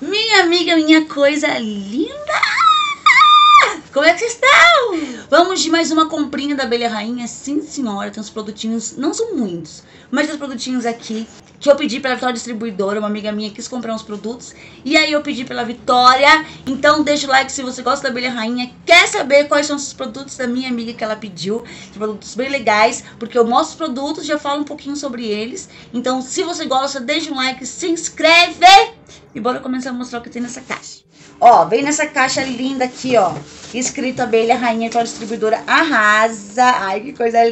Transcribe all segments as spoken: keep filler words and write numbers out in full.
Minha amiga, minha coisa linda! Como é que vocês estão? Vamos de mais uma comprinha da Abelha Rainha. Sim, senhora, tem uns produtinhos, não são muitos, mas tem uns produtinhos aqui que eu pedi pela Vitória Distribuidora. Uma amiga minha quis comprar uns produtos e aí eu pedi pela Vitória. Então deixa o like se você gosta da Abelha Rainha. Quer saber quais são os produtos da minha amiga que ela pediu? São produtos bem legais, porque eu mostro os produtos, já falo um pouquinho sobre eles. Então se você gosta, deixa um like, se inscreve e bora começar a mostrar o que tem nessa caixa. Ó, vem nessa caixa linda aqui, ó, escrito Abelha Rainha, Vitória Distribuidora arrasa. Ai, que coisa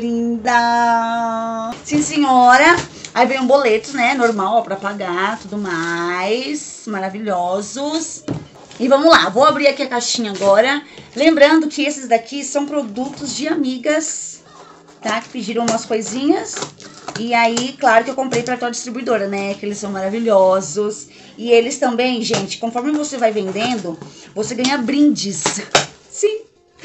linda. Sim, senhora. Aí vem um boleto, né, normal, ó, pra pagar, tudo mais. Maravilhosos. E vamos lá, vou abrir aqui a caixinha agora. Lembrando que esses daqui são produtos de amigas, tá, que pediram umas coisinhas. E aí, claro que eu comprei pra tua distribuidora, né? Que eles são maravilhosos. E eles também, gente, conforme você vai vendendo, você ganha brindes. Sim.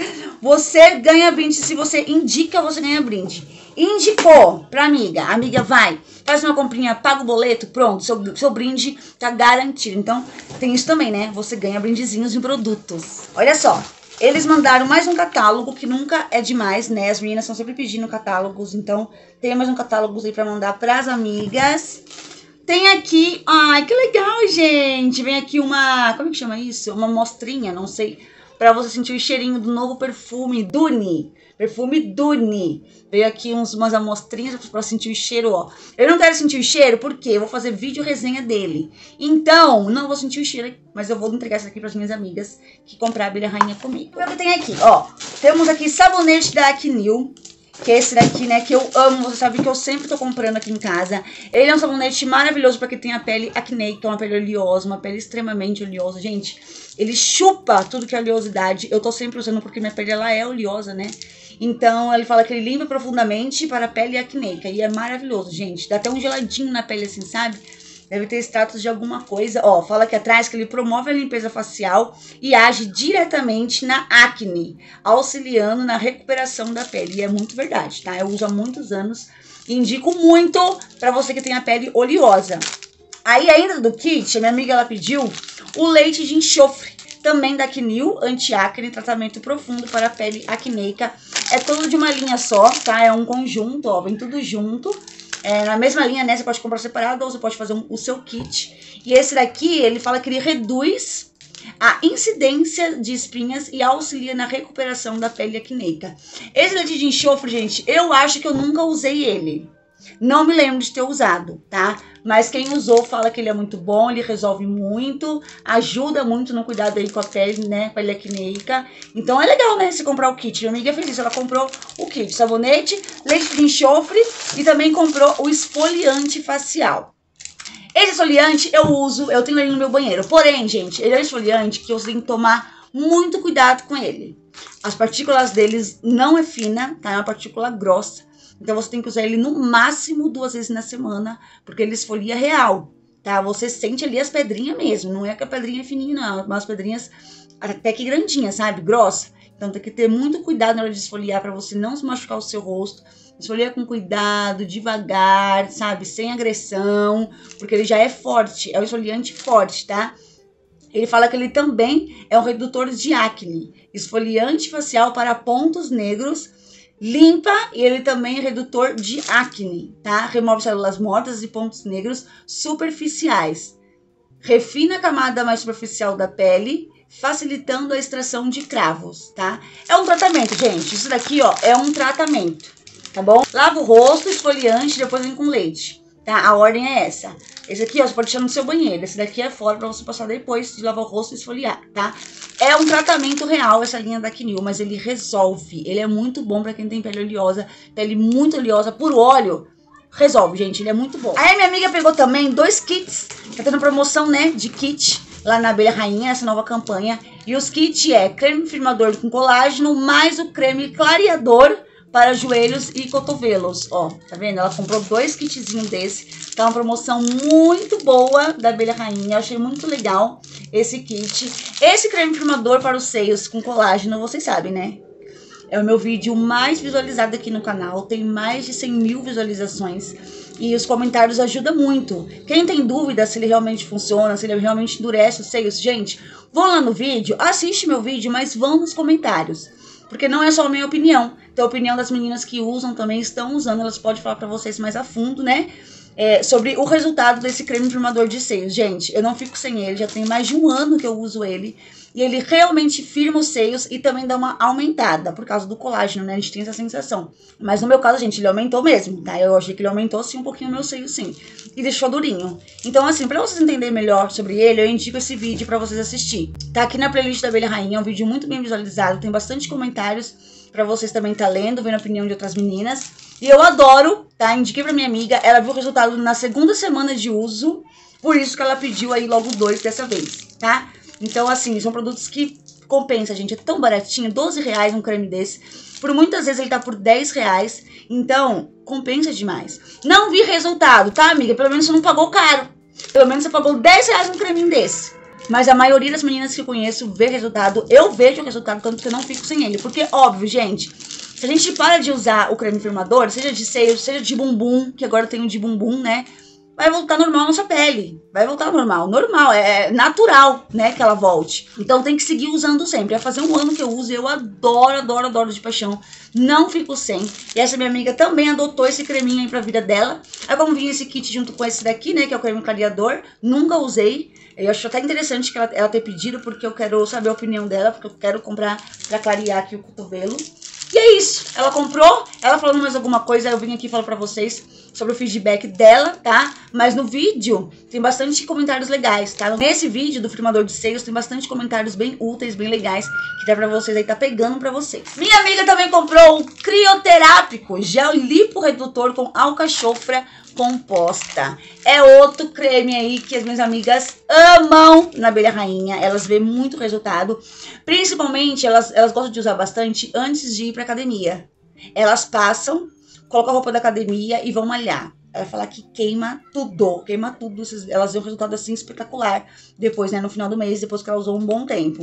Você ganha brinde. Se você indica, você ganha brinde. Indicou pra amiga. A amiga vai, faz uma comprinha, paga o boleto, pronto. Seu, seu brinde tá garantido. Então, tem isso também, né? Você ganha brindezinhos em produtos. Olha só. Eles mandaram mais um catálogo, que nunca é demais, né? As meninas estão sempre pedindo catálogos, então tem mais um catálogo aí pra mandar pras amigas. Tem aqui, ai, que legal, gente! Vem aqui uma, como que chama isso? Uma mostrinha, não sei, pra você sentir o cheirinho do novo perfume Duni. Perfume Duni. Veio aqui uns, umas amostrinhas pra sentir o cheiro, ó. Eu não quero sentir o cheiro, porque eu vou fazer vídeo resenha dele. Então, não vou sentir o cheiro, mas eu vou entregar isso aqui pras minhas amigas que compraram a Abelha Rainha comigo. O que tem aqui, ó. Temos aqui sabonete da Acnil, que é esse daqui, né, que eu amo. Você sabe que eu sempre tô comprando aqui em casa. Ele é um sabonete maravilhoso pra quem tem a pele acneica, uma pele oleosa, uma pele extremamente oleosa. Gente, ele chupa tudo que é oleosidade. Eu tô sempre usando porque minha pele, ela é oleosa, né? Então, ele fala que ele limpa profundamente para a pele acneica. E é maravilhoso, gente. Dá até um geladinho na pele assim, sabe? Deve ter extratos de alguma coisa. Ó, fala aqui atrás que ele promove a limpeza facial e age diretamente na acne, auxiliando na recuperação da pele. E é muito verdade, tá? Eu uso há muitos anos e indico muito pra você que tem a pele oleosa. Aí, ainda do kit, a minha amiga, ela pediu o leite de enxofre. Também da Acnil, anti-acne, tratamento profundo para a pele acneica. É tudo de uma linha só, tá? É um conjunto, ó, vem tudo junto. É, na mesma linha, né? Você pode comprar separado ou você pode fazer um, o seu kit. E esse daqui, ele fala que ele reduz a incidência de espinhas e auxilia na recuperação da pele acneica. Esse leite de enxofre, gente, eu acho que eu nunca usei ele. Não me lembro de ter usado, tá? Mas quem usou fala que ele é muito bom, ele resolve muito, ajuda muito no cuidado aí com a pele, né? Pele acneica. Então é legal, né? Se comprar o kit. Minha amiga fez isso, ela comprou o kit, sabonete, leite de enxofre e também comprou o esfoliante facial. Esse esfoliante eu uso, eu tenho ele no meu banheiro. Porém, gente, ele é um esfoliante que eu tenho que tomar muito cuidado com ele. As partículas deles não é fina, tá? É uma partícula grossa. Então, você tem que usar ele no máximo duas vezes na semana, porque ele esfolia real, tá? Você sente ali as pedrinhas mesmo, não é que a pedrinha é fininha, não. Mas as pedrinhas até que grandinhas, sabe? Grossa. Então, tem que ter muito cuidado na hora de esfoliar, pra você não se machucar o seu rosto. Esfolia com cuidado, devagar, sabe? Sem agressão, porque ele já é forte, é um esfoliante forte, tá? Ele fala que ele também é um redutor de acne, esfoliante facial para pontos negros, limpa e ele também é redutor de acne, tá? Remove células mortas e pontos negros superficiais. Refina a camada mais superficial da pele, facilitando a extração de cravos, tá? É um tratamento, gente. Isso daqui, ó, é um tratamento, tá bom? Lava o rosto, esfoliante, depois vem com leite, tá? A ordem é essa. Esse aqui, ó, você pode deixar no seu banheiro. Esse daqui é fora pra você passar depois de lavar o rosto e esfoliar, tá? É um tratamento real essa linha da Acnil, mas ele resolve. Ele é muito bom pra quem tem pele oleosa, pele muito oleosa, por óleo. Resolve, gente, ele é muito bom. Aí a minha amiga pegou também dois kits. Tá tendo promoção, né, de kit lá na Abelha Rainha, essa nova campanha. E os kits é creme firmador com colágeno, mais o creme clareador para joelhos e cotovelos, ó, tá vendo? Ela comprou dois kitzinhos desse, tá uma promoção muito boa da Abelha Rainha, eu achei muito legal esse kit. Esse creme firmador para os seios com colágeno, vocês sabem, né? É o meu vídeo mais visualizado aqui no canal, tem mais de cem mil visualizações. E os comentários ajudam muito. Quem tem dúvida se ele realmente funciona, se ele realmente endurece os seios, gente, vão lá no vídeo, assiste meu vídeo, mas vão nos comentários. Porque não é só a minha opinião, tem a opinião das meninas que usam também, estão usando, elas podem falar pra vocês mais a fundo, né? É, sobre o resultado desse creme firmador de seios. Gente, eu não fico sem ele, já tem mais de um ano que eu uso ele. E ele realmente firma os seios e também dá uma aumentada, por causa do colágeno, né? A gente tem essa sensação. Mas no meu caso, gente, ele aumentou mesmo, tá? Eu achei que ele aumentou, sim, um pouquinho o meu seio, sim. E deixou durinho. Então, assim, pra vocês entenderem melhor sobre ele, eu indico esse vídeo pra vocês assistir. Tá aqui na playlist da Abelha Rainha, é um vídeo muito bem visualizado, tem bastante comentários pra vocês também tá lendo, vendo a opinião de outras meninas. E eu adoro, tá? Indiquei pra minha amiga, ela viu o resultado na segunda semana de uso, por isso que ela pediu aí logo dois dessa vez, tá? Então, assim, são produtos que compensa, gente. É tão baratinho, doze reais um creme desse. Por muitas vezes ele tá por dez reais. Então, compensa demais. Não vi resultado, tá, amiga? Pelo menos você não pagou caro. Pelo menos você pagou dez reais um creminho desse. Mas a maioria das meninas que eu conheço vê resultado. Eu vejo o resultado, tanto que eu não fico sem ele. Porque, óbvio, gente, se a gente para de usar o creme firmador, seja de seio, seja de bumbum, que agora tem o de bumbum, né? Vai voltar normal a nossa pele. Vai voltar normal. Normal, é natural, né, que ela volte. Então tem que seguir usando sempre. Vai fazer um ano que eu uso e eu adoro, adoro, adoro de paixão. Não fico sem. E essa minha amiga também adotou esse creminho aí pra vida dela. Aí como vinha esse kit junto com esse daqui, né, que é o creme clareador, nunca usei. Eu acho até interessante que ela, ela ter pedido, porque eu quero saber a opinião dela, porque eu quero comprar pra clarear aqui o cotovelo. E é isso, ela comprou, ela falando mais alguma coisa, eu vim aqui falar pra vocês sobre o feedback dela, tá? Mas no vídeo tem bastante comentários legais, tá? Nesse vídeo do firmador de seios tem bastante comentários bem úteis, bem legais, que dá pra vocês aí, tá pegando pra vocês. Minha amiga também comprou o crioterápico, gel lipo-redutor com alcachofra composta. É outro creme aí que as minhas amigas amam na Abelha Rainha. Elas vêem muito resultado. Principalmente, elas, elas gostam de usar bastante antes de ir pra academia. Elas passam, colocam a roupa da academia e vão malhar. Ela fala que queima tudo, queima tudo. Elas veem um resultado assim espetacular depois, né, no final do mês, depois que ela usou um bom tempo.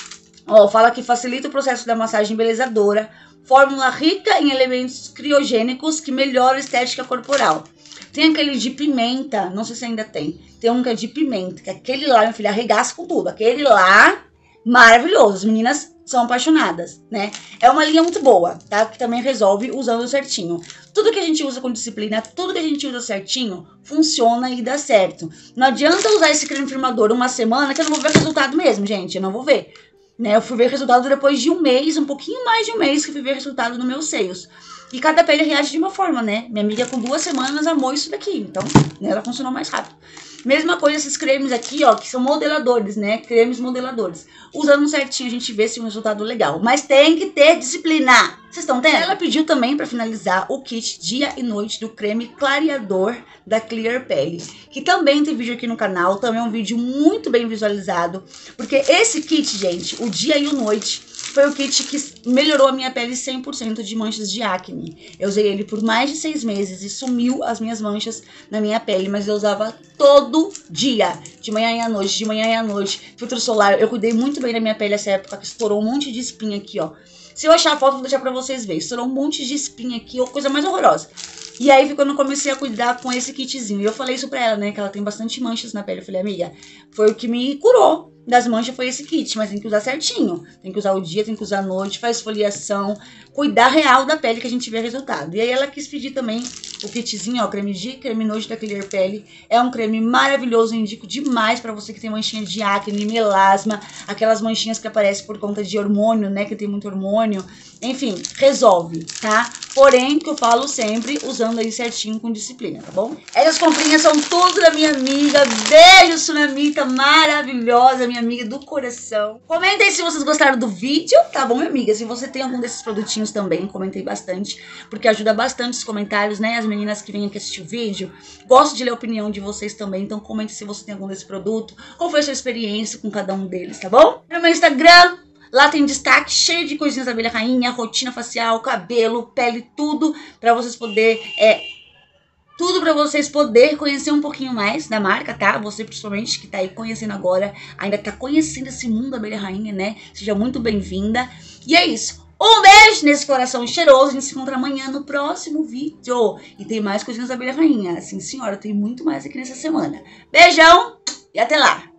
Ó, fala que facilita o processo da massagem embelezadora. Fórmula rica em elementos criogênicos que melhora a estética corporal. Tem aquele de pimenta, não sei se ainda tem. Tem um que é de pimenta, que aquele lá, minha filha, arregaça com tudo. Aquele lá, maravilhoso. As meninas são apaixonadas, né? É uma linha muito boa, tá? Que também resolve usando certinho. Tudo que a gente usa com disciplina, tudo que a gente usa certinho, funciona e dá certo. Não adianta usar esse creme firmador uma semana que eu não vou ver resultado mesmo, gente. Eu não vou ver. Né? Eu fui ver resultado depois de um mês, um pouquinho mais de um mês que fui ver resultado nos meus seios. E cada pele reage de uma forma, né? Minha amiga com duas semanas amou isso daqui. Então, né, ela funcionou mais rápido. Mesma coisa esses cremes aqui, ó, que são modeladores, né? Cremes modeladores. Usando certinho a gente vê se é um resultado legal. Mas tem que ter disciplina. Vocês estão entendendo? Ela pediu também pra finalizar o kit dia e noite do creme clareador da Clear Pele. Que também tem vídeo aqui no canal. Também é um vídeo muito bem visualizado. Porque esse kit, gente, o dia e o noite, foi o kit que melhorou a minha pele cem por cento de manchas de acne. Eu usei ele por mais de seis meses e sumiu as minhas manchas na minha pele. Mas eu usava todo dia, de manhã e à noite, de manhã e à noite. Filtro solar, eu cuidei muito bem da minha pele nessa época, que estourou um monte de espinha aqui, ó. Se eu achar a foto, vou deixar pra vocês verem. Estourou um monte de espinha aqui, ó, coisa mais horrorosa. E aí foi quando eu comecei a cuidar com esse kitzinho. E eu falei isso pra ela, né, que ela tem bastante manchas na pele. Eu falei, amiga, foi o que me curou das manchas, foi esse kit, mas tem que usar certinho. Tem que usar o dia, tem que usar a noite, faz esfoliação, cuidar real da pele que a gente vê resultado. E aí ela quis pedir também o kitzinho, ó, creme dia, creme noite da Clear Pele. É um creme maravilhoso, eu indico demais pra você que tem manchinha de acne, melasma, aquelas manchinhas que aparecem por conta de hormônio, né, que tem muito hormônio. Enfim, resolve, tá? Porém, que eu falo sempre, usando aí certinho com disciplina, tá bom? Essas comprinhas são tudo da minha amiga. Beijo, Sunamita, maravilhosa, minha amiga do coração. Comentem se vocês gostaram do vídeo, tá bom, minha amiga? Se você tem algum desses produtinhos também, comentei bastante, porque ajuda bastante os comentários, né? As meninas que vêm aqui assistir o vídeo, gosto de ler a opinião de vocês também, então comente se você tem algum desse produto, qual foi a sua experiência com cada um deles, tá bom? No meu Instagram, lá tem destaque cheio de coisinhas da Abelha Rainha, rotina facial, cabelo, pele, tudo pra vocês poderem, é, tudo pra vocês poderem conhecer um pouquinho mais da marca, tá? Você principalmente que tá aí conhecendo agora, ainda tá conhecendo esse mundo da Abelha Rainha, né? Seja muito bem-vinda. E é isso. Um beijo nesse coração cheiroso. A gente se encontra amanhã no próximo vídeo. E tem mais coisinhas da abelha rainha. Sim, senhora, tem muito mais aqui nessa semana. Beijão e até lá.